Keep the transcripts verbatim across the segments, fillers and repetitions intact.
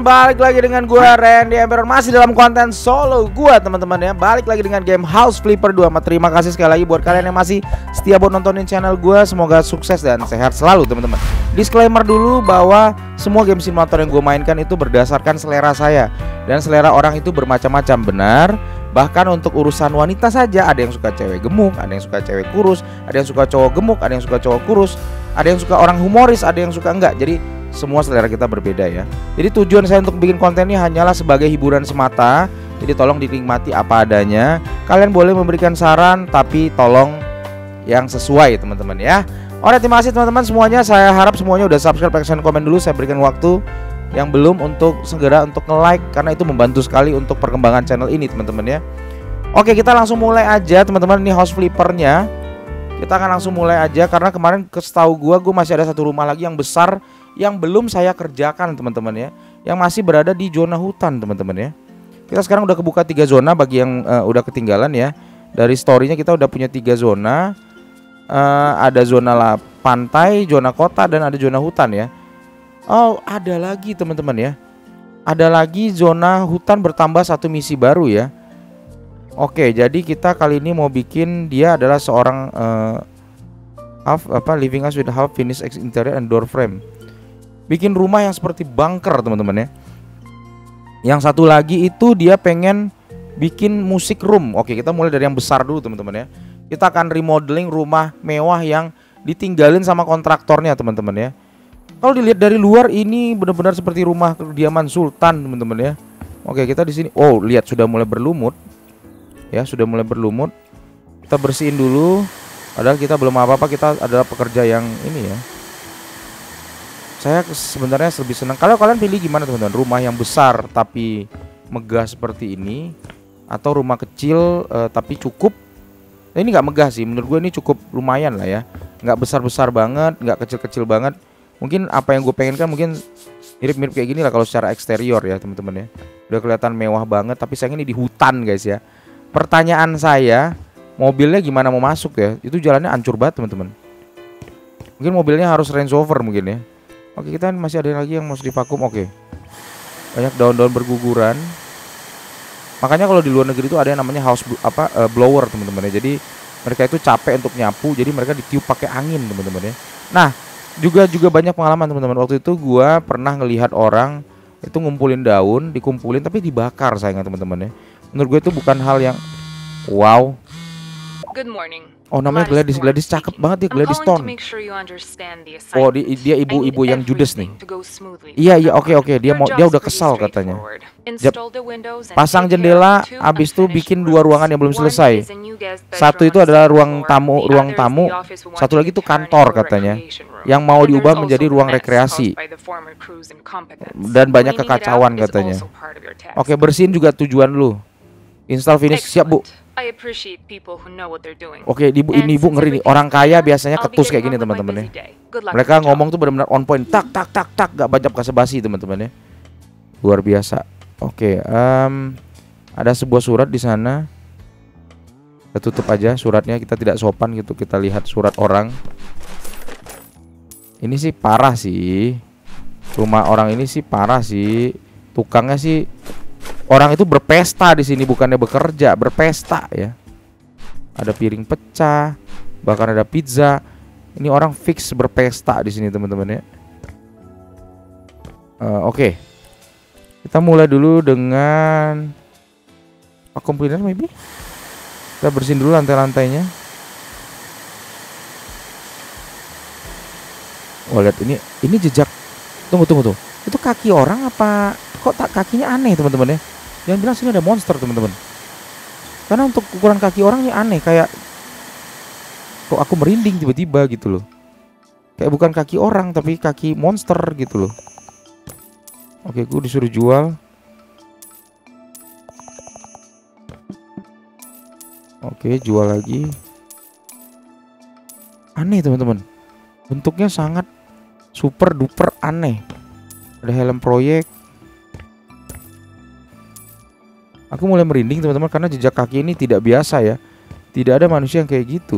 balik lagi dengan gua Randy Emperor, masih dalam konten solo gua teman-teman ya. Balik lagi dengan game House Flipper dua. Terima kasih sekali lagi buat kalian yang masih setia buat nontonin channel gua. Semoga sukses dan sehat selalu teman-teman. Disclaimer dulu bahwa semua game simulator yang gua mainkan itu berdasarkan selera saya, dan selera orang itu bermacam-macam, benar. Bahkan untuk urusan wanita saja, ada yang suka cewek gemuk, ada yang suka cewek kurus, ada yang suka cowok gemuk, ada yang suka cowok kurus, ada yang suka orang humoris, ada yang suka enggak. Jadi semua selera kita berbeda ya. Jadi tujuan saya untuk bikin konten ini hanyalah sebagai hiburan semata. Jadi tolong dinikmati apa adanya. Kalian boleh memberikan saran, tapi tolong yang sesuai teman-teman ya. Oke, terima kasih teman-teman semuanya. Saya harap semuanya udah subscribe, like, dan komen dulu. Saya berikan waktu yang belum untuk segera untuk nge-like, karena itu membantu sekali untuk perkembangan channel ini teman-teman ya. Oke, kita langsung mulai aja teman-teman. Ini house flippernya. Kita akan langsung mulai aja, karena kemarin setahu gua gua masih ada satu rumah lagi yang besar yang belum saya kerjakan teman-teman ya, yang masih berada di zona hutan teman-teman ya. Kita sekarang udah kebuka tiga zona bagi yang uh, udah ketinggalan ya. Dari storynya kita udah punya tiga zona. uh, Ada zona lah pantai, zona kota, dan ada zona hutan ya. Oh, ada lagi teman-teman ya. Ada lagi zona hutan bertambah satu misi baru ya. Oke, jadi kita kali ini mau bikin dia adalah seorang uh, half apa living house with half finished interior and door frame. Bikin rumah yang seperti bunker teman-teman ya. Yang satu lagi itu dia pengen bikin musik room. Oke, kita mulai dari yang besar dulu teman-teman ya. Kita akan remodeling rumah mewah yang ditinggalin sama kontraktornya teman-teman ya. Kalau dilihat dari luar ini benar-benar seperti rumah kediaman sultan teman-teman ya. Oke, kita di sini. Oh, lihat sudah mulai berlumut. Ya, sudah mulai berlumut. Kita bersihin dulu. Padahal kita belum apa-apa, kita adalah pekerja yang ini ya. Saya sebenarnya lebih senang kalau kalian pilih gimana teman-teman, rumah yang besar tapi megah seperti ini, atau rumah kecil uh, tapi cukup. Nah, ini nggak megah sih, menurut gue ini cukup lumayan lah ya, nggak besar-besar banget, nggak kecil-kecil banget. Mungkin apa yang gue pengen kan mungkin mirip-mirip kayak gini lah kalau secara eksterior ya teman-teman ya. Udah kelihatan mewah banget, tapi sayang ini di hutan guys ya. Pertanyaan saya, mobilnya gimana mau masuk ya? Itu jalannya hancur banget teman-teman. Mungkin mobilnya harus Range Rover mungkin ya. Oke, kita masih ada lagi yang mau divakum. Oke, banyak daun-daun berguguran. Makanya kalau di luar negeri itu ada yang namanya house apa uh, blower teman-teman ya. Jadi mereka itu capek untuk nyapu, jadi mereka ditiup pakai angin teman-teman ya. Nah, juga juga banyak pengalaman teman-teman. Waktu itu gua pernah ngelihat orang itu ngumpulin daun, dikumpulin tapi dibakar sayangnya teman-teman ya. Menurut gue itu bukan hal yang wow. Good morning. Oh, namanya Gladys. Gladys cakep banget ya, Gladys Stone. Oh, di, dia ibu-ibu yang judes nih. Iya iya oke oke dia mau dia udah kesal katanya. Jep, pasang jendela, abis itu bikin dua ruangan yang belum selesai. Satu itu adalah ruang tamu, ruang tamu. Satu lagi itu kantor katanya, yang mau diubah menjadi ruang rekreasi. Dan banyak kekacauan katanya. Oke, bersihin juga tujuan lu. Install finish, siap bu. Oke, ibu ini ibu ngeri nih. Orang kaya biasanya ketus kayak gini teman-teman ya. Mereka ngomong tuh benar-benar on point, tak tak tak tak, gak banyak basa-basi teman-teman ya. Luar biasa. Oke, um, ada sebuah surat di sana. Kita tutup aja suratnya, kita tidak sopan gitu. Kita lihat surat orang. Ini sih parah sih. Rumah orang ini sih parah sih. Tukangnya sih. Orang itu berpesta di sini, bukannya bekerja, berpesta ya. Ada piring pecah, bahkan ada pizza. Ini orang fix berpesta di sini teman-teman ya. Uh, Oke, okay. Kita mulai dulu dengan vacuum cleaner maybe. Kita bersihin dulu lantai-lantainya. Oh lihat ini, ini jejak. Tunggu tunggu tuh. Itu kaki orang apa? Kok tak kakinya aneh teman-teman ya? Jangan bilang sini ada monster teman-teman. Karena untuk ukuran kaki orang ini aneh, kayak kok aku merinding tiba-tiba gitu loh. Kayak bukan kaki orang tapi kaki monster gitu loh. Oke, gue disuruh jual. Oke, jual lagi. Aneh teman-teman. Bentuknya sangat super duper aneh. Ada helm proyek. Aku mulai merinding teman-teman karena jejak kaki ini tidak biasa ya. Tidak ada manusia yang kayak gitu.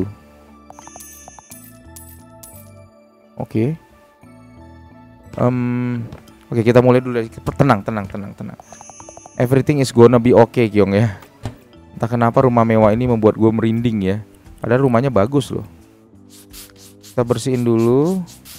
Oke. Okay. um, Oke, kita mulai dulu dari tenang, tenang, tenang, tenang. Everything is gonna be okay, Kyong ya. Entah kenapa rumah mewah ini membuat gue merinding ya. Padahal rumahnya bagus loh. Kita bersihin dulu.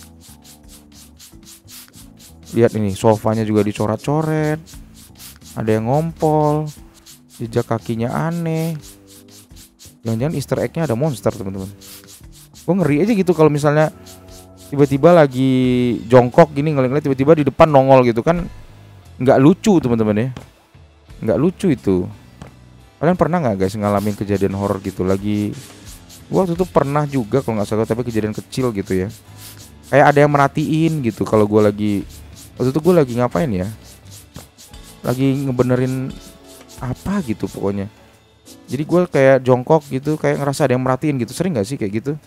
Lihat ini, sofanya juga dicoret-coret. Ada yang ngompol. Jejak kakinya aneh. Jangan-jangan Easter egg-nya ada monster, teman-teman. Gue ngeri aja gitu kalau misalnya tiba-tiba lagi jongkok gini ngeliat-ngeliat tiba-tiba di depan nongol gitu kan, nggak lucu teman-teman ya, nggak lucu itu. Kalian pernah nggak guys ngalamin kejadian horor gitu? Lagi gua waktu itu pernah juga kalau nggak salah, tapi kejadian kecil gitu ya, kayak ada yang merhatiin gitu kalau gua lagi, waktu itu gua lagi ngapain ya, lagi ngebenerin apa gitu pokoknya. Jadi gua kayak jongkok gitu, kayak ngerasa ada yang merhatiin gitu. Sering nggak sih kayak gitu?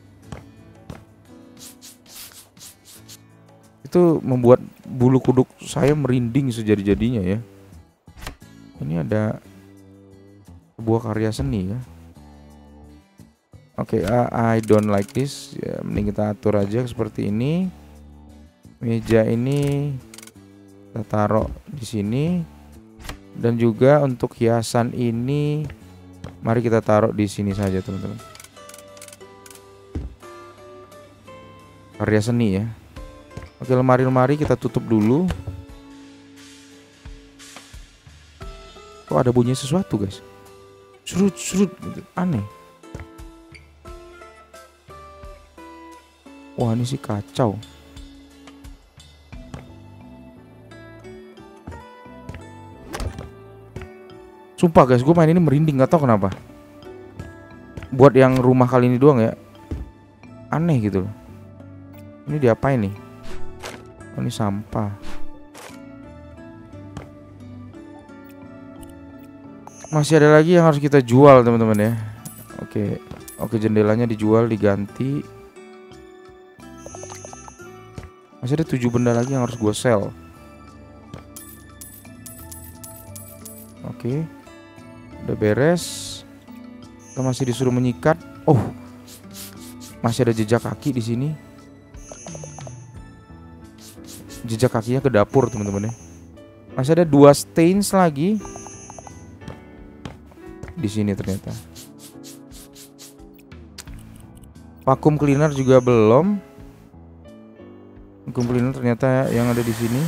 Itu membuat bulu kuduk saya merinding sejadi-jadinya ya. Ini ada sebuah karya seni ya. Oke, okay, uh, I don't like this. Ya, mending kita atur aja seperti ini. Meja ini kita taruh di sini. Dan juga untuk hiasan ini, mari kita taruh di sini saja teman-teman. Karya seni ya. Oke, lemari-lemari kita tutup dulu. Kok ada bunyi sesuatu guys? Serut-serut gitu. Aneh. Wah, ini sih kacau. Sumpah guys, gue main ini merinding, gak tau kenapa. Buat yang rumah kali ini doang ya. Aneh gitu loh. Ini diapain nih? Oh, ini sampah. Masih ada lagi yang harus kita jual teman-teman ya. Oke, oke, jendelanya dijual, diganti. Masih ada tujuh benda lagi yang harus gue sell. Oke, udah beres. Kita masih disuruh menyikat. Oh, masih ada jejak kaki di sini. Jejak kakinya ke dapur teman-teman ya. Masih ada dua stains lagi di sini ternyata. Vacuum cleaner juga belum. Vacuum cleaner ternyata yang ada di sini.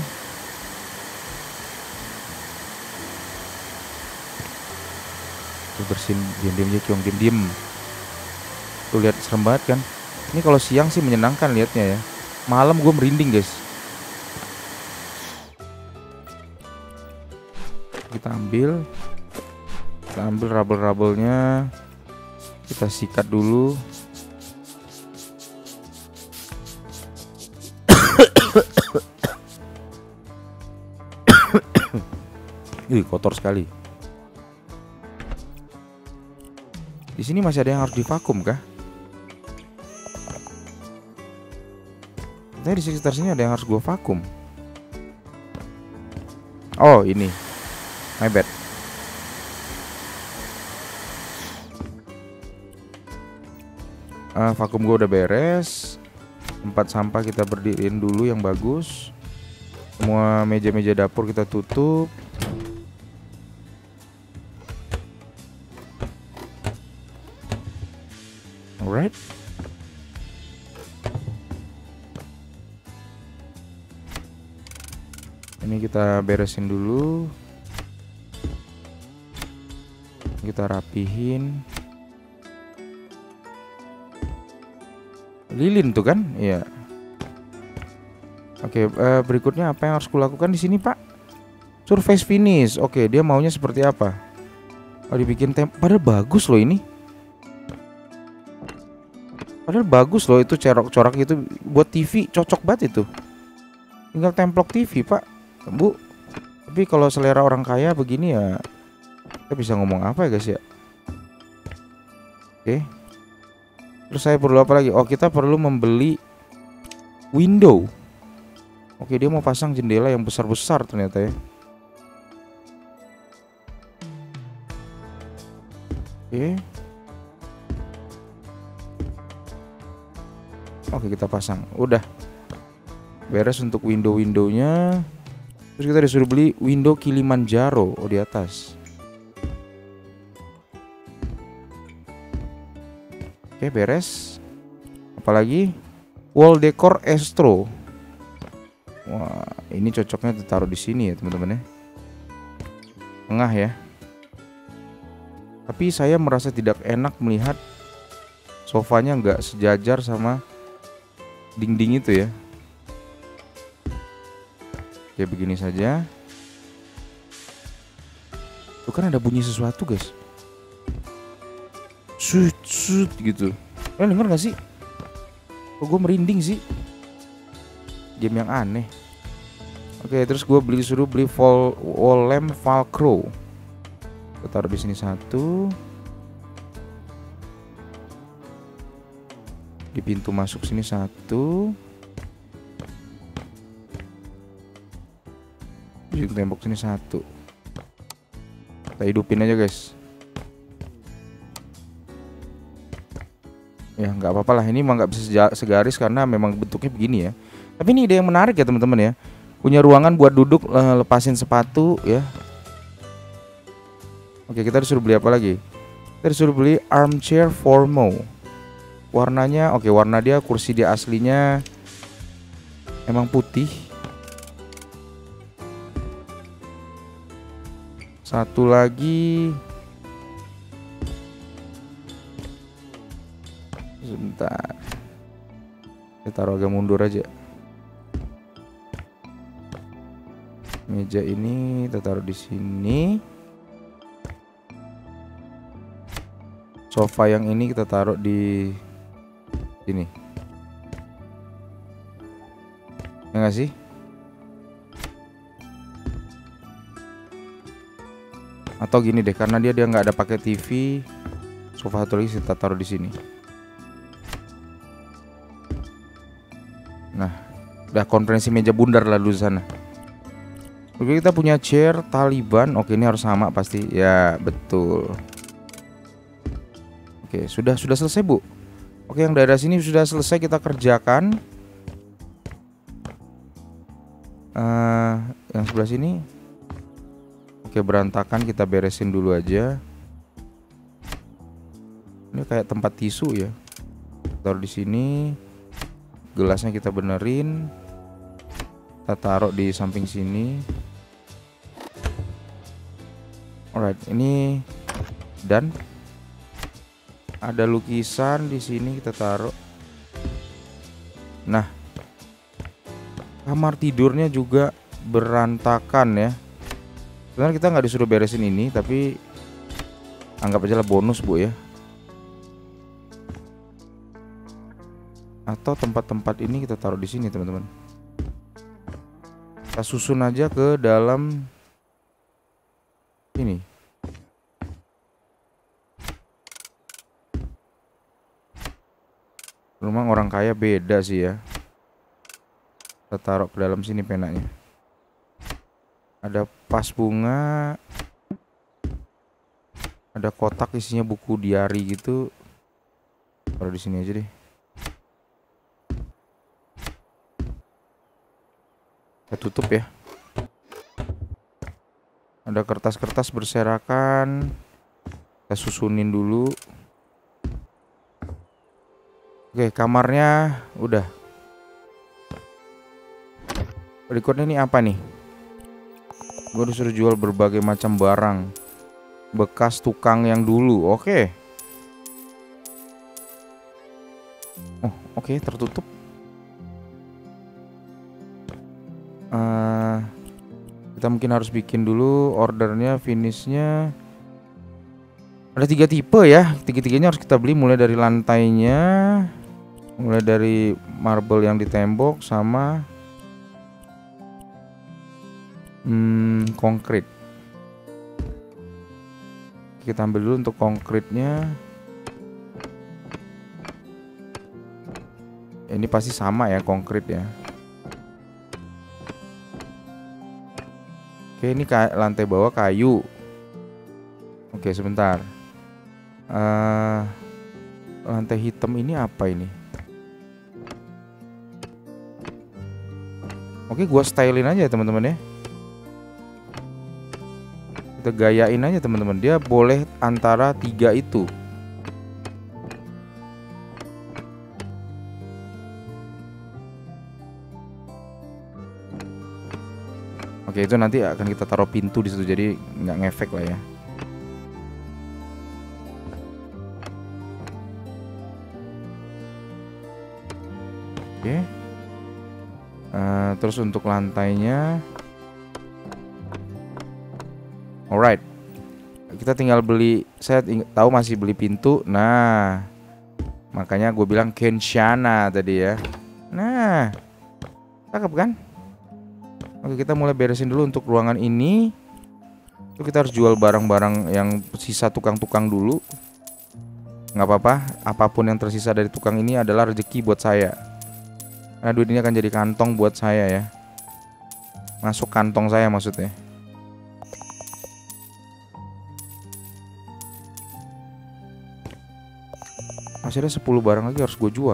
Tuh, bersihin, diam-diam aja Kyong, diam-diam. Tuh lihat, serem banget kan. Ini kalau siang sih menyenangkan liatnya ya. Malam gue merinding guys. Kita ambil, kita ambil rabel-rabelnya, kita sikat dulu. Ih, kotor sekali. Di sini masih ada yang harus divakum kah? Tapi di sekitar sini ada yang harus gue vakum. Oh, ini. My bad. Uh, vakum gue udah beres. Tempat sampah kita berdiriin dulu yang bagus. Semua meja-meja dapur kita tutup. Alright. Ini kita beresin dulu. Kita rapihin. Lilin tuh kan? Iya. Oke, uh, berikutnya apa yang harus kulakukan di sini, Pak? Surface finish. Oke, dia maunya seperti apa? Oh, dibikin tem. Padahal bagus loh ini. Padahal bagus loh itu corak-corak gitu buat T V, cocok banget itu. Tinggal templok T V, Pak. Bu. Tapi kalau selera orang kaya begini ya, kita bisa ngomong apa ya guys ya? Oke. Terus saya perlu apa lagi? Oh, kita perlu membeli window. Oke, dia mau pasang jendela yang besar-besar ternyata ya. Oke. Oke, kita pasang. Udah. Beres untuk window-windownya. Terus kita disuruh beli window Kilimanjaro. Oh, di atas. Oke, beres. Apalagi wall decor Astro. Wah, ini cocoknya ditaruh di sini ya teman-teman ya. Tengah ya. Tapi saya merasa tidak enak melihat sofanya nggak sejajar sama dinding itu ya. Oke, begini saja. Tuh kan ada bunyi sesuatu guys. Sut sut gitu. Kalian denger gak sih? Kok gue merinding sih? Game yang aneh. Oke, terus gue beli suruh beli wall, wall lamp Velcro. Kita taruh di sini satu. Di pintu masuk sini satu. Di tembok sini satu. Kita hidupin aja guys. Ya nggak apa-apa lah, ini emang nggak bisa segaris karena memang bentuknya begini ya. Tapi ini ide yang menarik ya teman-teman ya. Punya ruangan buat duduk, lepasin sepatu ya. Oke, kita disuruh beli apa lagi? Kita disuruh beli armchair Formo. Warnanya oke, warna dia kursi dia aslinya emang putih. Satu lagi. Sebentar. Kita taruh agak mundur aja. Meja ini kita taruh di sini. Sofa yang ini kita taruh di sini. Ya nggak sih? Atau gini deh, karena dia dia nggak ada pakai T V, sofa satu lagi kita taruh di sini. Nah, udah konferensi meja bundar lalu di sana. Oke, kita punya chair Taliban. Oke, ini harus sama pasti. Ya, betul. Oke, sudah sudah selesai, Bu. Oke, yang daerah sini sudah selesai kita kerjakan. Uh, yang sebelah sini. Oke, berantakan, kita beresin dulu aja. Ini kayak tempat tisu ya. Taruh di sini. Gelasnya kita benerin. Kita taruh di samping sini. Alright, ini dan ada lukisan di sini kita taruh. Nah, kamar tidurnya juga berantakan ya. Sebenarnya kita nggak disuruh beresin ini, tapi anggap aja lah bonus, Bu ya. Atau tempat-tempat ini kita taruh di sini, teman-teman. Kita susun aja ke dalam ini. Rumah orang kaya beda sih ya. Kita taruh ke dalam sini penanya. Ada vas bunga. Ada kotak isinya buku diari gitu. Taruh di sini aja deh. Kita tutup ya. Ada kertas-kertas berserakan. Kita susunin dulu. Oke, kamarnya udah. Berikutnya ini apa nih? Gue disuruh jual berbagai macam barang bekas tukang yang dulu. Oke. Oh, oke, tertutup. Uh, kita mungkin harus bikin dulu ordernya, finishnya. Ada tiga tipe ya. Tiga-tiganya harus kita beli, mulai dari lantainya, mulai dari marble yang di tembok, sama hmm, konkrit. Kita ambil dulu untuk konkritnya. Ini pasti sama ya konkrit ya. Oke, ini lantai bawah kayu. Oke, sebentar. Uh, lantai hitam ini apa ini? Oke, gua stylein aja ya teman-teman ya. Kita gayain aja teman-teman. Dia boleh antara tiga itu. Oke, itu nanti akan kita taruh pintu di situ, jadi nggak ngefek lah ya. Oke. Uh, terus untuk lantainya, alright. Kita tinggal beli. Saya tahu masih beli pintu. Nah, makanya gue bilang Kenshana tadi ya. Nah, cakep kan? Oke, kita mulai beresin dulu untuk ruangan ini. Itu kita harus jual barang-barang yang sisa tukang-tukang dulu. Nggak apa-apa, apapun yang tersisa dari tukang ini adalah rezeki buat saya. Nah, duit ini akan jadi kantong buat saya ya. Masuk kantong saya maksudnya. Masih ada sepuluh barang lagi harus gue jual.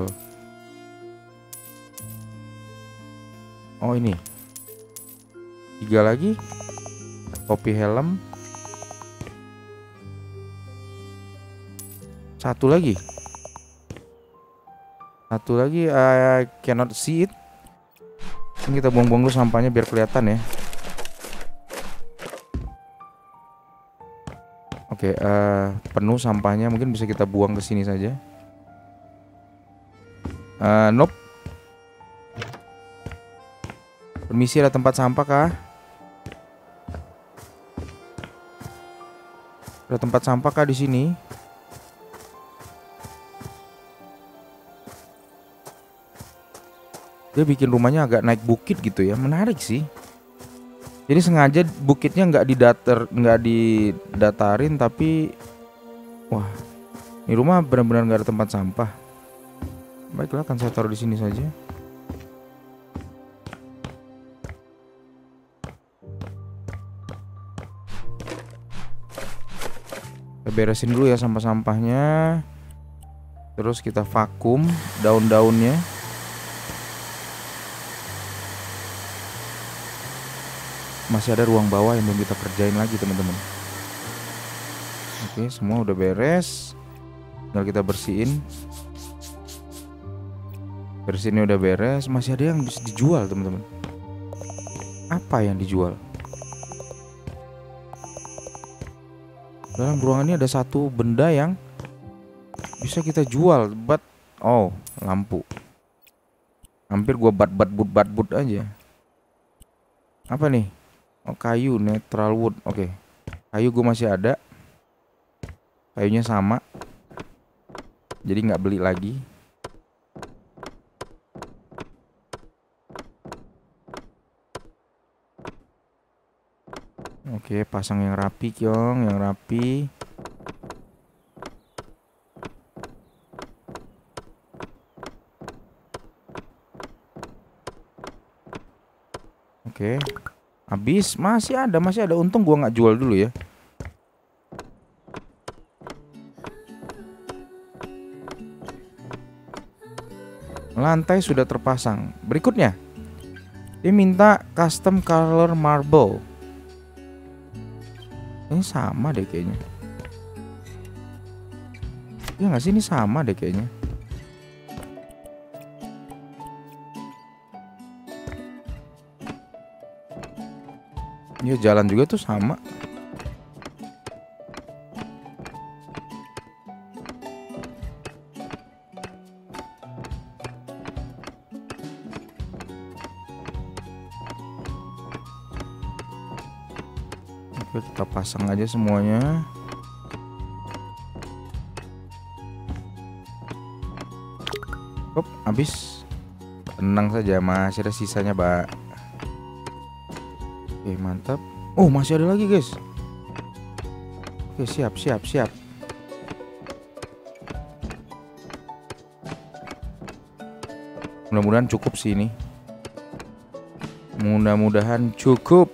Oh ini tiga lagi. Topi helm. Satu lagi. Satu lagi, I cannot see it. Ini kita buang-buang dulu sampahnya biar kelihatan ya. Oke, uh, penuh sampahnya, mungkin bisa kita buang ke sini saja. Uh, nope. Permisi, ada tempat sampah kah? Ada tempat sampah kah di sini? Dia bikin rumahnya agak naik bukit gitu ya, menarik sih. Jadi sengaja bukitnya nggak didatar, nggak didatarin, tapi wah, ini rumah benar-benar nggak ada tempat sampah. Baiklah, akan saya taruh di sini saja. Kita beresin dulu ya sampah-sampahnya. Terus kita vakum daun-daunnya. Masih ada ruang bawah yang belum kita kerjain lagi teman-teman. Oke, semua udah beres. Tinggal kita bersihin. Bersihinnya udah beres. Masih ada yang bisa dijual teman-teman. Apa yang dijual? Dalam ruangan ini ada satu benda yang bisa kita jual. But oh, lampu. Hampir gua bat-bat but bat but aja. Apa nih? Oh, kayu natural wood. Oke, kayu gue masih ada. Kayunya sama. Jadi nggak beli lagi. Oke, pasang yang rapi, Kyong, yang rapi. Oke. Habis, masih ada, masih ada. Untung gua nggak jual dulu ya. Lantai sudah terpasang. Berikutnya, dia minta custom color marble. Ini sama deh kayaknya. Ya nggak sih, ini sama deh kayaknya. Ya jalan juga tuh sama. Oke, kita pasang aja semuanya. Hop, habis. Tenang saja, masih ada sisanya, Mbak. Oke, mantap. Oh, masih ada lagi guys. Oke, siap siap siap. Mudah-mudahan cukup sih ini. Mudah-mudahan cukup.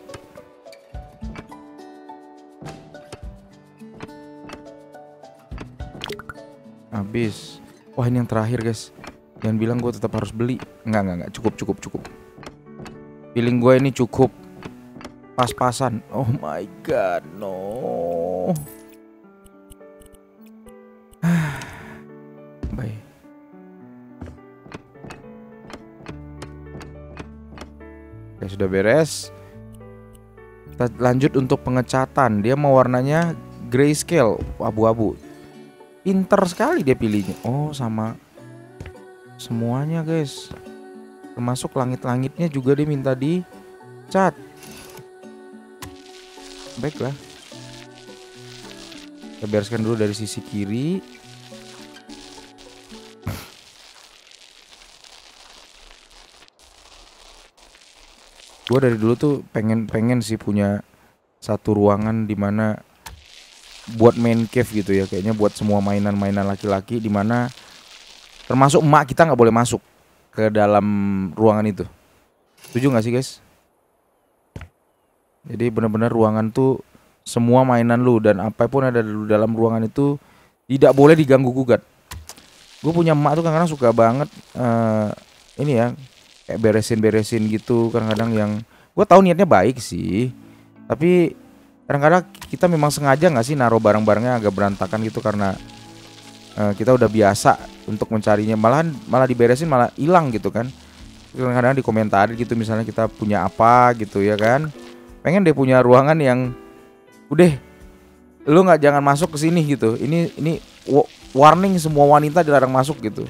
Habis. Wah, ini yang terakhir guys. Jangan bilang gue tetap harus beli. Enggak enggak enggak, cukup cukup cukup. Feeling gue ini cukup pas-pasan. Oh my god, no. Bye. Oke, sudah beres. Kita lanjut untuk pengecatan. Dia mau warnanya grayscale, abu-abu. Pinter sekali dia pilihnya. Oh, sama semuanya guys. Termasuk langit-langitnya juga dia minta dicat. Baiklah. Kita bereskan dulu dari sisi kiri. Gue dari dulu tuh pengen-pengen sih punya satu ruangan dimana buat main cave gitu ya. Kayaknya buat semua mainan-mainan laki-laki, dimana termasuk emak kita nggak boleh masuk ke dalam ruangan itu. Setuju gak sih guys? Jadi benar-benar ruangan tuh semua mainan lu dan apapun ada di dalam ruangan itu tidak boleh diganggu gugat. Gue punya emak tuh kadang-kadang suka banget uh, ini ya, kayak beresin-beresin gitu. Kadang-kadang yang gue tahu niatnya baik sih, tapi kadang-kadang kita memang sengaja nggak sih naruh barang-barangnya agak berantakan gitu karena uh, kita udah biasa untuk mencarinya, malahan malah diberesin malah hilang gitu kan. Kadang-kadang dikomentarin gitu, misalnya kita punya apa gitu ya kan, pengen deh punya ruangan yang udah lu nggak jangan masuk ke sini gitu. Ini ini warning, semua wanita dilarang masuk gitu.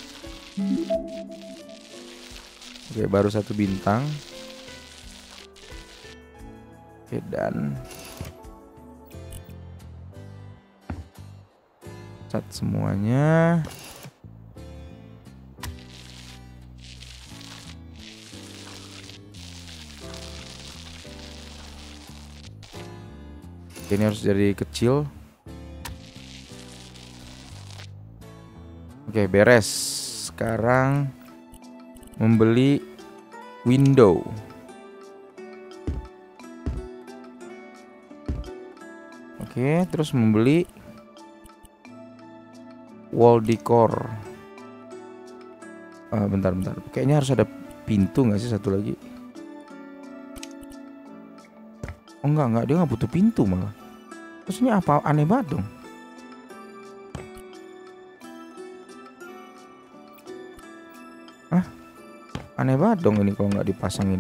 Oke, baru satu bintang. Oke, dan cat semuanya. Ini harus jadi kecil. Oke, beres. Sekarang membeli window. Oke, terus membeli wall decor. Uh, bentar, bentar. Kayaknya harus ada pintu nggak sih satu lagi? Oh enggak, enggak. Dia nggak butuh pintu malah. Maksudnya apa? Aneh banget dong. Hah? Aneh banget dong ini kalau nggak dipasangin.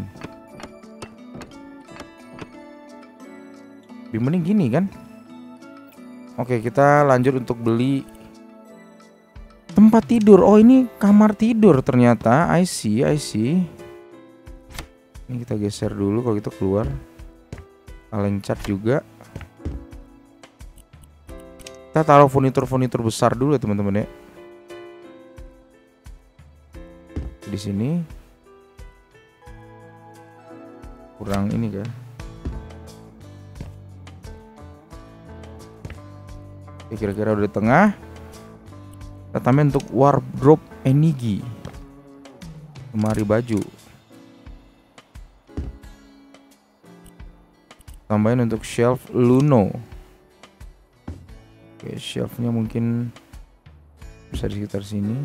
Lebih mending gini kan? Oke, kita lanjut untuk beli tempat tidur. Oh, ini kamar tidur ternyata. I see, I see. Ini kita geser dulu kalau gitu keluar. Kaleng cat juga. Kita taruh furnitur-furnitur besar dulu ya teman-teman ya. Di sini kurang ini kan. Oke, kira-kira udah di tengah. Kita tambahin untuk wardrobe Enigi, lemari baju. Tambahin untuk shelf Luno. Oke, shelfnya mungkin bisa di sekitar sini.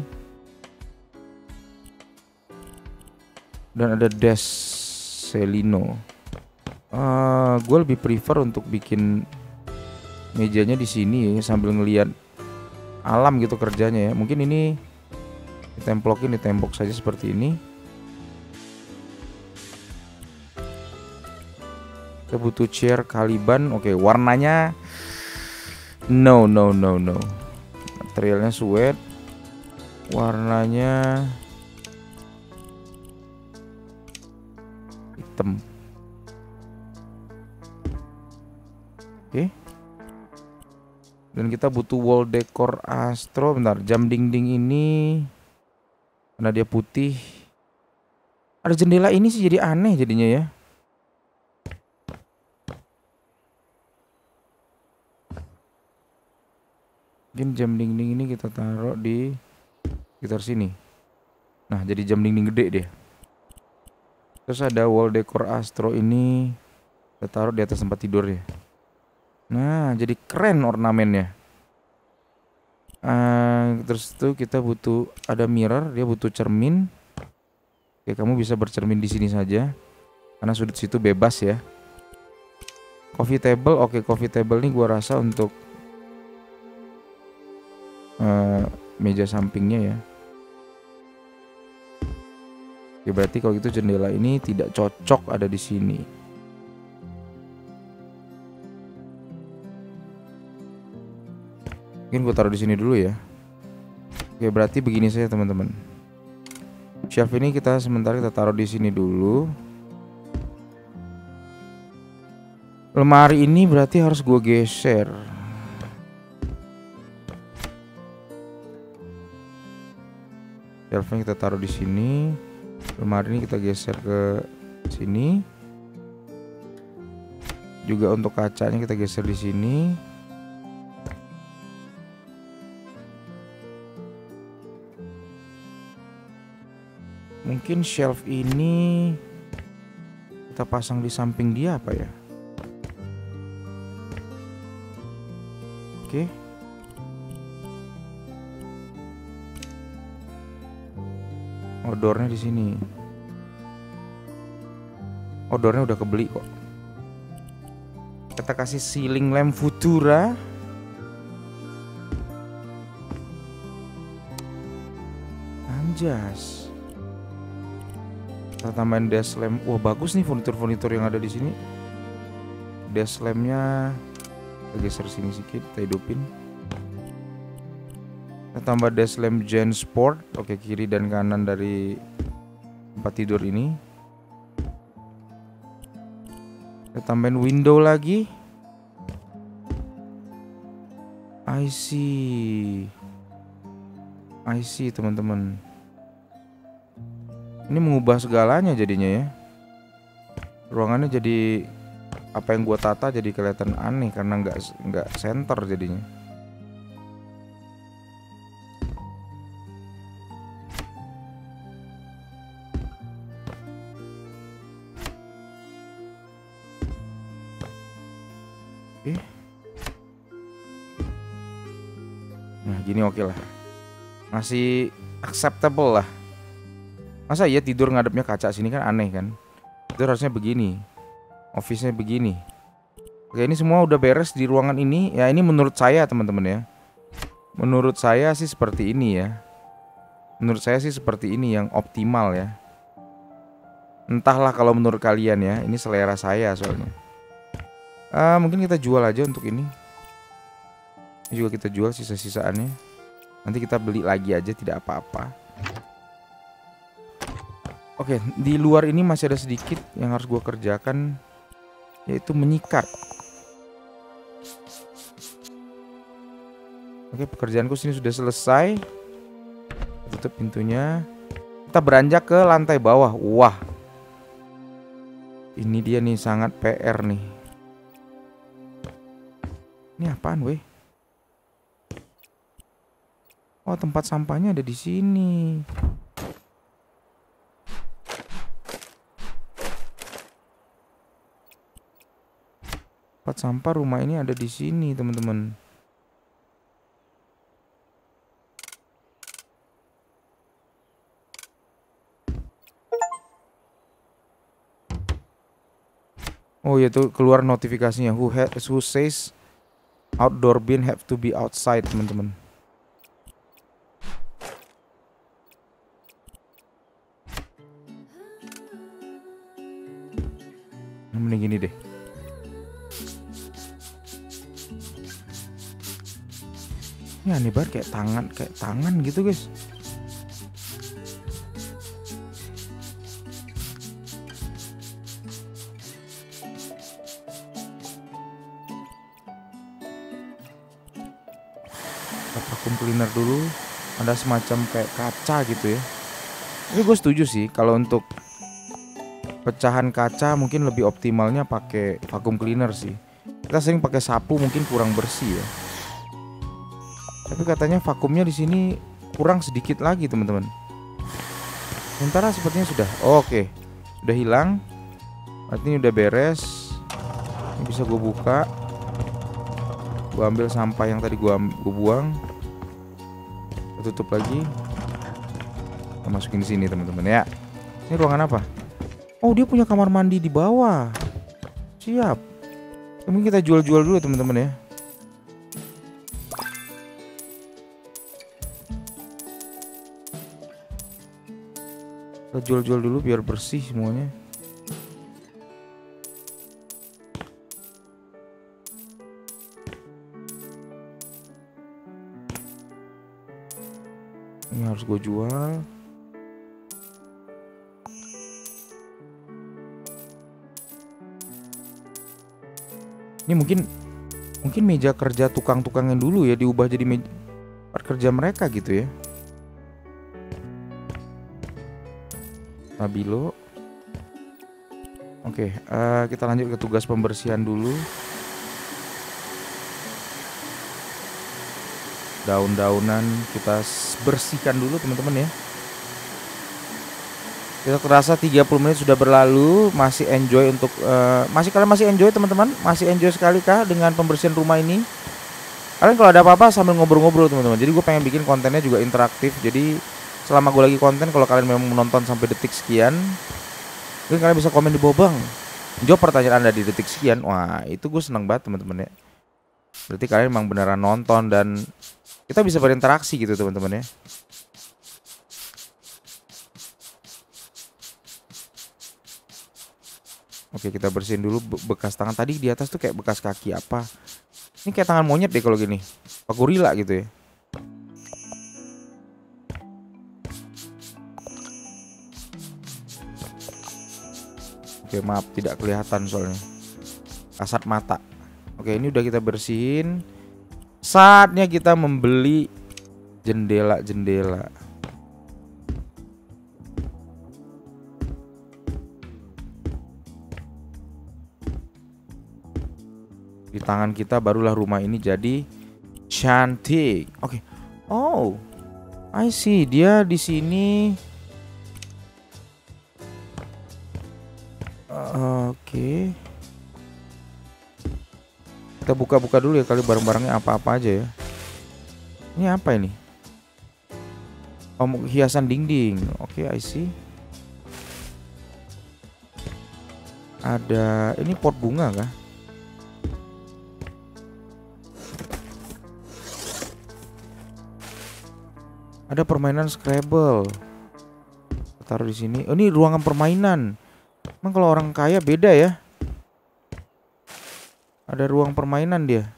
Dan ada desk Celino. Uh, gue lebih prefer untuk bikin mejanya di sini ya, sambil ngelihat alam gitu kerjanya ya. Mungkin ini ditemplokin di tembok saja seperti ini. Kita butuh chair Caliban. Oke, warnanya no no no no. Materialnya suede. Warnanya hitam. Oke. Dan kita butuh wall decor Astro. Bentar, jam dinding ini karena dia putih. Ada jendela ini sih jadi aneh jadinya ya. Mungkin jam dinding ini kita taruh di sekitar sini. Nah, jadi jam dinding gede deh. Terus ada wall decor Astro ini kita taruh di atas tempat tidur ya. Nah, jadi keren ornamennya. Uh, terus itu kita butuh ada mirror, dia butuh cermin. Oke, kamu bisa bercermin di sini saja. karena sudut situ bebas ya. Coffee table, oke, coffee table nih gua rasa untuk uh, meja sampingnya ya. Oke, berarti kalau gitu jendela ini tidak cocok ada di sini. Mungkin gue taruh di sini dulu ya. Oke, berarti begini saja teman-teman. Shelf ini kita sementara kita taruh di sini dulu. Lemari ini berarti harus gue geser. Shelfnya kita taruh di sini. Lemari ini kita geser ke sini. Juga untuk kacanya kita geser di sini. Mungkin shelf ini kita pasang di samping dia apa ya? Oke. Odornya di sini. Odornya udah kebeli kok. Kita kasih ceiling lamp Futura. Anjas. Kita tambahin desk lamp. Wah, bagus nih furnitur-furnitur yang ada di sini. Desk lampnya kita geser sini sedikit, kita hidupin. Kita tambah desk lamp Gen Sport. Oke, kiri dan kanan dari tempat tidur ini. Kita tambahin window lagi. I see. I see teman-teman. Ini mengubah segalanya jadinya ya. Ruangannya jadi apa yang gua tata jadi kelihatan aneh karena nggak nggak center jadinya. Oke. Nah gini oke lah. Masih acceptable lah. Masa iya tidur ngadepnya kaca sini kan aneh kan. Itu harusnya begini. Office-nya begini. Oke, ini semua udah beres di ruangan ini. Ya ini menurut saya teman-teman ya. Menurut saya sih seperti ini ya. Menurut saya sih seperti ini yang optimal ya. Entahlah kalau menurut kalian ya. Ini selera saya soalnya. uh, Mungkin kita jual aja untuk ini. Ini juga kita jual sisa-sisaannya. Nanti kita beli lagi aja tidak apa-apa. Oke, di luar ini masih ada sedikit yang harus gue kerjakan, yaitu menyikat. Oke, pekerjaanku sini sudah selesai. Tutup pintunya. Kita beranjak ke lantai bawah. Wah, ini dia nih sangat P R nih. Ini apaan weh? Oh, tempat sampahnya ada di sini. Tempat sampah rumah ini ada di sini, teman-teman. Oh ya tuh keluar notifikasinya. Who had, who says outdoor bin have to be outside, teman-teman. Mending gini deh. Ini aneh banget kayak tangan, kayak tangan gitu guys. Kita vacuum cleaner dulu. Ada semacam kayak kaca gitu ya. Tapi gue setuju sih kalau untuk pecahan kaca mungkin lebih optimalnya pakai vacuum cleaner sih. Kita sering pakai sapu mungkin kurang bersih ya. Tapi katanya vakumnya di sini kurang sedikit lagi teman-teman. Sementara sepertinya sudah. Oh, oke, okay. Udah hilang. Berarti ini udah beres. Ini bisa gue buka. Gue ambil sampah yang tadi gue gue buang. Kita tutup lagi. Kita masukin di sini teman-teman ya. Ini ruangan apa? Oh, dia punya kamar mandi di bawah. Siap. Mungkin kita jual-jual dulu teman-teman ya. Kita jual-jual dulu biar bersih semuanya. Ini harus gue jual. Ini mungkin mungkin meja kerja tukang-tukang yang dulu ya diubah jadi meja kerja mereka gitu ya. Nabilo. Oke, uh, kita lanjut ke tugas pembersihan dulu. Daun-daunan kita bersihkan dulu teman-teman ya. Kita terasa tiga puluh menit sudah berlalu. Masih enjoy untuk uh, Masih kalian masih enjoy teman-teman? Masih enjoy sekali kah dengan pembersihan rumah ini? Kalian kalau ada apa-apa sambil ngobrol-ngobrol teman-teman. Jadi gue pengen bikin kontennya juga interaktif. Jadi selama gue lagi konten, kalau kalian memang menonton sampai detik sekian, mungkin kalian bisa komen di bawah, bang, jawab pertanyaan anda di detik sekian. Wah, itu gue seneng banget teman-teman ya. Berarti kalian memang beneran nonton dan kita bisa berinteraksi gitu teman-teman ya. Oke, kita bersihin dulu bekas tangan. Tadi di atas tuh kayak bekas kaki apa. Ini kayak tangan monyet deh kalau gini. Apa gorila gitu ya. Oke, maaf tidak kelihatan soalnya. Kasat mata. Oke, ini udah kita bersihin. Saatnya kita membeli jendela-jendela. Di tangan kita barulah rumah ini jadi cantik. Oke. Oh, I see. Dia di sini. Uh, Oke. Okay. Kita buka-buka dulu ya kali barang-barangnya apa-apa aja ya. Ini apa ini? Oh, hiasan dinding. Oke, okay, I see. Ada ini pot bunga kah? Ada permainan Scrabble. Taruh di sini. Oh, ini ruangan permainan. Emang kalau orang kaya beda ya. Ada ruang permainan dia.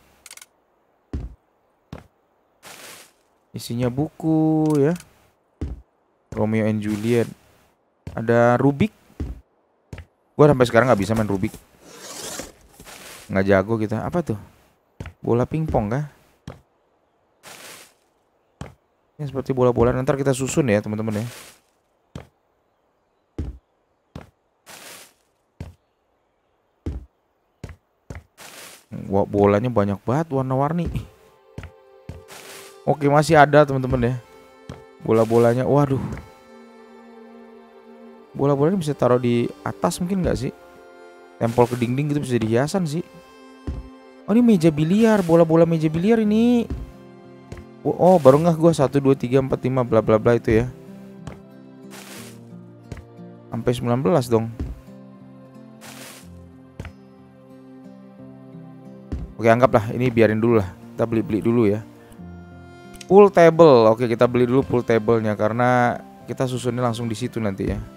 Isinya buku ya. Romeo and Juliet. Ada Rubik. Gua sampai sekarang nggak bisa main Rubik. Nggak jago kita. Apa tuh? Bola pingpong kah? Ini seperti bola-bola. Ntar kita susun ya teman-teman ya. Wah, bolanya banyak banget warna-warni. Oke, masih ada teman-teman ya. Bola-bolanya. Waduh. Bola-bolanya bisa taruh di atas mungkin nggak sih? Tempel ke dinding gitu bisa jadi hiasan sih. Oh, ini meja biliar. Bola-bola meja biliar ini. Oh, baru nggak gue satu dua tiga empat lima bla bla bla itu ya. Sampai sembilan belas dong. Oke, anggaplah ini biarin dulu lah. Kita beli-beli dulu ya. Pool table. Oke, kita beli dulu pool table-nya karena kita susunnya langsung di situ nanti ya.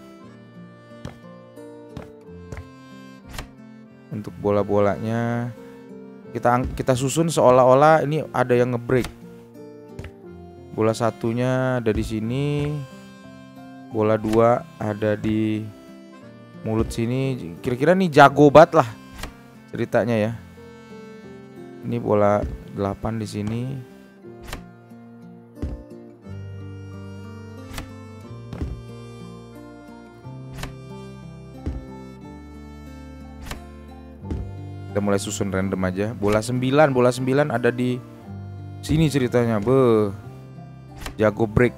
Untuk bola-bolanya kita kita susun seolah-olah ini ada yang ngebreak. Bola satunya ada di sini. Bola dua ada di mulut sini. Kira-kira nih jago banget lah ceritanya ya. Ini bola delapan di sini. Kita mulai susun random aja. Bola sembilan, bola sembilan ada di sini ceritanya. Be. Jago break.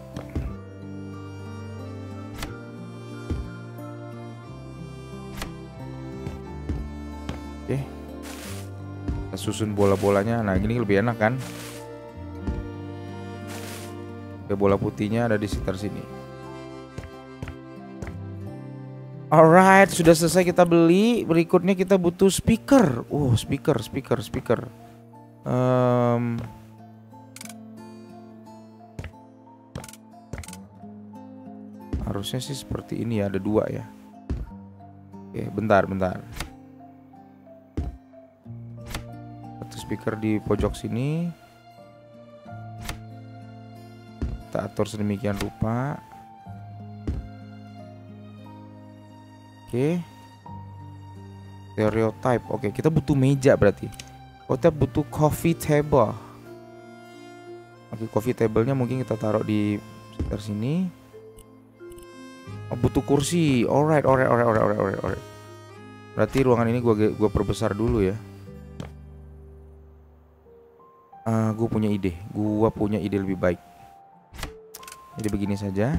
Oke. Kita susun bola-bolanya. Nah, gini lebih enak kan? Oke, bola putihnya ada di sekitar sini. Alright, sudah selesai kita beli. Berikutnya kita butuh speaker. Oh, speaker, speaker, speaker. Um, harusnya sih seperti ini ya, ada dua ya. Oke, bentar, bentar. Satu speaker di pojok sini. Kita atur sedemikian rupa. Oke, stereotype. Oke, kita butuh meja berarti. Oh, kita butuh coffee table. Oke, coffee table-nya mungkin kita taruh di sekitar sini. Oh, butuh kursi. Alright, alright, alright, alright, alright, alright, alright. Berarti ruangan ini gua gua perbesar dulu ya. Uh, gue punya ide. Gua punya ide lebih baik. Jadi begini saja.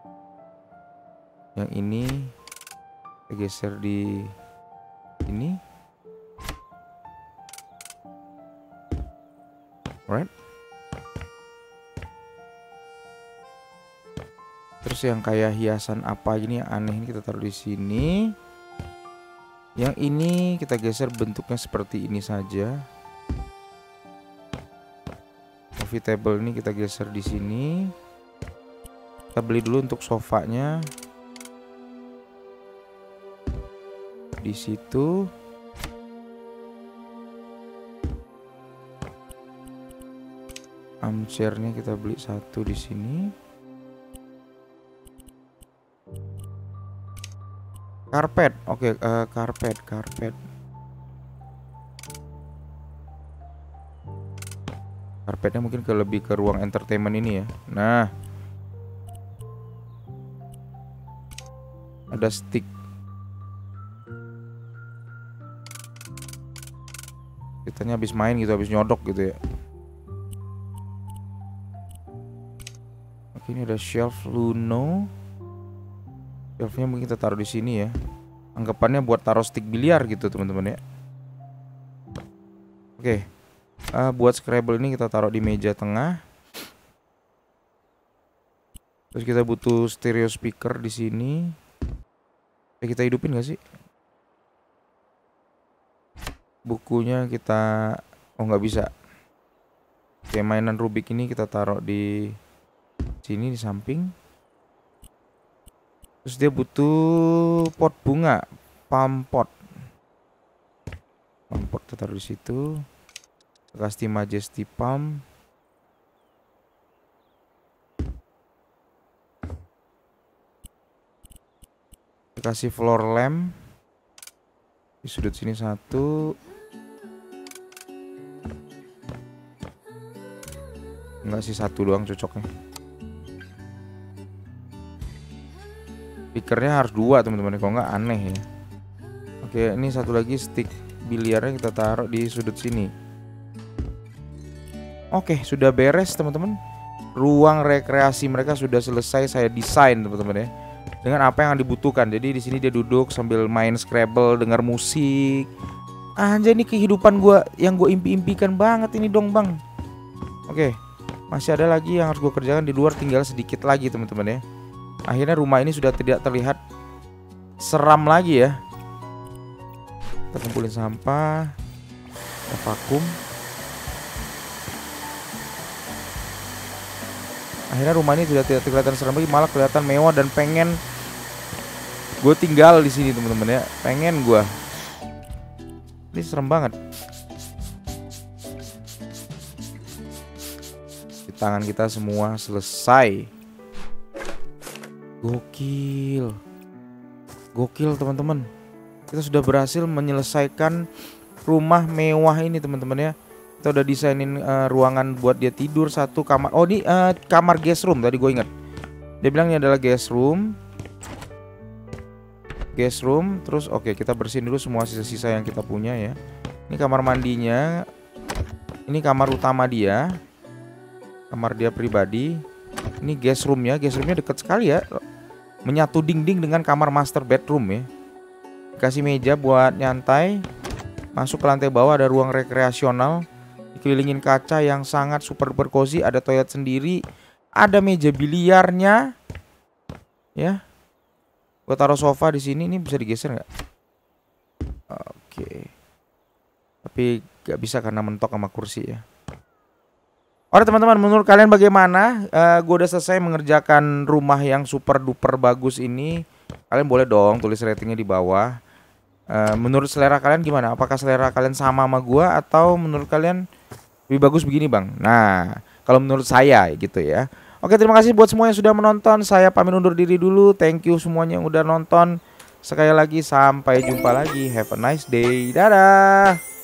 Yang ini kita geser di ini. Alright. Terus yang kayak hiasan apa ini yang aneh ini kita taruh di sini. Yang ini kita geser bentuknya seperti ini saja. Coffee table ini kita geser di sini. Kita beli dulu untuk sofanya. Di situ. Armchairnya kita beli satu di sini. Karpet, oke, okay, uh, karpet, karpet. Karpetnya mungkin ke lebih ke ruang entertainment ini ya. Nah, ada stick. Kitanya habis main gitu, habis nyodok gitu ya. Oke, ini ada shelf Luno. Shelfnya mungkin kita taruh di sini ya. Anggapannya buat taruh stick biliar gitu teman-teman ya. Oke, uh, buat Scrabble ini kita taruh di meja tengah. Terus kita butuh stereo speaker di sini. Ya, kita hidupin gak sih? Bukunya kita, oh nggak bisa. Oke, mainan Rubik ini kita taruh di sini di samping. Terus dia butuh pot bunga, palm pot. Palm pot kita taruh di situ. Kasih Majesty palm. Kasih floor lamp di sudut sini satu. Enggak sih, satu doang cocoknya. Speakernya harus dua teman-teman, kalau nggak aneh ya. Oke, ini satu lagi stick biliarnya kita taruh di sudut sini. Oke, sudah beres teman-teman. Ruang rekreasi mereka sudah selesai saya desain teman-teman ya, dengan apa yang dibutuhkan. Jadi di sini dia duduk sambil main Scrabble, dengar musik. Anjay, ini kehidupan gua yang gue impi-impikan banget ini dong bang. Oke, masih ada lagi yang harus gue kerjakan di luar, tinggal sedikit lagi teman-teman ya. Akhirnya rumah ini sudah tidak terlihat seram lagi ya. Kita kumpulin sampah, kita vakum. Akhirnya rumah ini sudah tidak kelihatan seram lagi, malah kelihatan mewah dan pengen gue tinggal di sini teman-teman ya. Pengen gue. Ini serem banget. Di tangan kita semua selesai. Gokil. Gokil teman-teman. Kita sudah berhasil menyelesaikan rumah mewah ini teman-teman ya. Kita udah desainin uh, ruangan buat dia tidur, satu kamar. Oh ini uh, kamar guest room tadi gue ingat. Dia bilang ini adalah guest room. Guest room. Terus oke, okay, kita bersihin dulu semua sisa-sisa yang kita punya ya. Ini kamar mandinya. Ini kamar utama dia. Kamar dia pribadi. Ini guest room ya. Guest roomnya deket sekali ya. Menyatu dinding dengan kamar master bedroom ya. Kasih meja buat nyantai. Masuk ke lantai bawah ada ruang rekreasional. Dikelilingin kaca yang sangat super duper cozy. Ada toilet sendiri. Ada meja biliarnya. Ya. Gue taruh sofa di sini, ini bisa digeser nggak? Oke. Tapi gak bisa karena mentok sama kursi ya. Oke teman-teman, menurut kalian bagaimana? Uh, gue udah selesai mengerjakan rumah yang super duper bagus ini. Kalian boleh dong tulis ratingnya di bawah. Uh, menurut selera kalian gimana? Apakah selera kalian sama sama gue atau menurut kalian lebih bagus begini bang? Nah, kalau menurut saya gitu ya. Oke, terima kasih buat semua yang sudah menonton. Saya pamit undur diri dulu. Thank you semuanya yang udah nonton. Sekali lagi sampai jumpa lagi. Have a nice day. Dadah.